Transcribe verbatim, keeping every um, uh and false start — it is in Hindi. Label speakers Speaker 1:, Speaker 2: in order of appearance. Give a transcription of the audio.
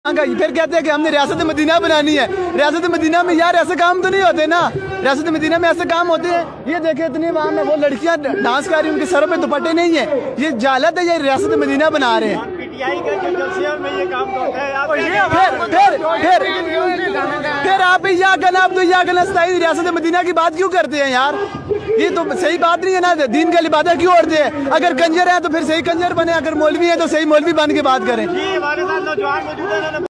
Speaker 1: फिर कहते हैं कि हमने रियासत मदीना बनानी है। रियासत मदीना में यार ऐसे काम तो नहीं होते ना। रियासत मदीना में ऐसे काम होते हैं। ये देखे इतने वहाँ में वो लड़कियाँ डांस कर रही हैं, उनके सरों पे दुपट्टे नहीं है। ये जालत है, ये रियासत मदीना बना रहे हैं। फिर फिर फिर आप या करना आप तो या करना सताई रियासत मदीना की बात क्यों करते हैं यार? ये तो सही बात नहीं है ना। दीन का लिबादा क्यों ओढ़ते हैं? अगर कंजर है तो फिर सही कंजर बने, अगर मौलवी है तो सही मौलवी बन के बात करें।